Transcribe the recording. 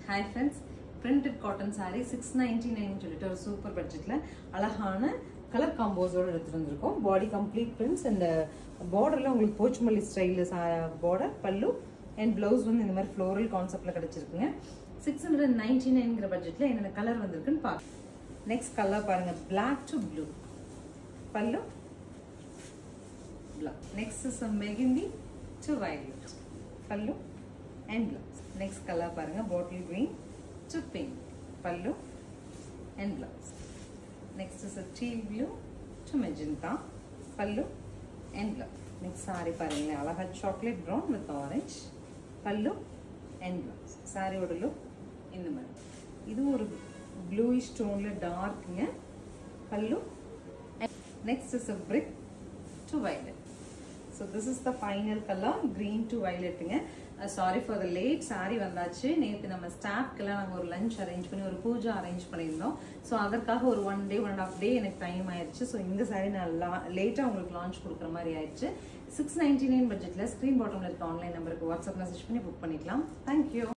Hi friends, printed cotton saree 699 சொல்லிட்டு ஒரு super பட்ஜெட்ல அழகான கலர் காம்போஸோட எடுத்துருந்துருக்கோம். பாடி கம்ப்ளீட் பிரிண்ட்ஸ் அண்ட் பார்டர்ல உங்களுக்கு போச்சுமல்லி ஸ்டைல்ல பார்டர் பல்லு அண்ட் பிளவுஸ் வந்து இந்த மாதிரி ஃப்ளோரல் கான்செப்ட்ல கிடைச்சிருக்குங்க. 699ங்கற பட்ஜெட்ல என்னென்ன கலர் வந்திருக்குன்னு பாருங்க. நெக்ஸ்ட் கலர் பாருங்க, black to blue பல்லு black. Next is a megindi to violet pallu and blouse. Next color paranga, bottle green to pink pallu and blouse. Next is a teal blue to magenta pallu and blouse. Next saree paranga, alaga chocolate brown with orange pallu and blouse. Saree oda look in the middle. Idu oru bluish tone la dark nga pallu. And next is a brick to violet. So this is the final color, green to violet. Sorry for the late, saree vandachu. நேத்து நம்ம ஸ்டாஃப்க்குலாம் நாங்க ஒரு lunch arrange பண்ணி ஒரு Pooja arrange பண்ணிருந்தோம். So அதற்காக ஒரு 1 day 1.5 day எனக்கு டைம் ஆயிருச்சு. சோ இந்த saree நான் லேட்டா உங்களுக்கு லான்ச் கொடுக்குற மாதிரி ஆயிருச்சு. 699 பட்ஜெட்ல ஸ்கிரீன் பாட்டம்ல இருக்க ஆன்லைன் நம்பருக்கு வாட்ஸ்அப் மெசேஜ் பண்ணி புக் பண்ணிக்கலாம். Thank you.